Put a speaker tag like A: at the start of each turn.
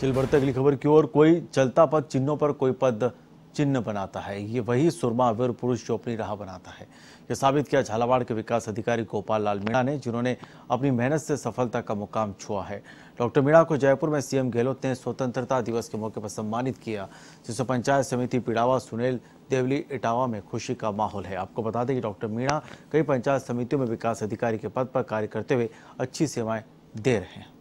A: चल बढ़ते अगली खबर की ओर। कोई चलता पद चिन्हों पर कोई पद चिन्ह बनाता है। ये वही सुरमा वीर पुरुष जो अपनी राह बनाता है। यह साबित किया झालावाड़ के विकास अधिकारी गोपाल लाल मीणा ने, जिन्होंने अपनी मेहनत से सफलता का मुकाम छुआ है। डॉक्टर मीणा को जयपुर में सीएम गहलोत ने स्वतंत्रता दिवस के मौके पर सम्मानित किया, जिससे पंचायत समिति पिड़ावा सुनेल देवली इटावा में खुशी का माहौल है। आपको बता दें कि डॉक्टर मीणा कई पंचायत समितियों में विकास अधिकारी के पद पर कार्य करते हुए अच्छी सेवाएं दे रहे हैं।